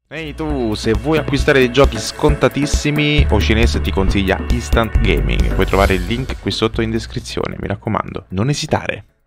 Ehi tu, se vuoi acquistare dei giochi scontatissimi, Ocinese ti consiglia Instant Gaming. Puoi trovare il link qui sotto in descrizione, mi raccomando, non esitare.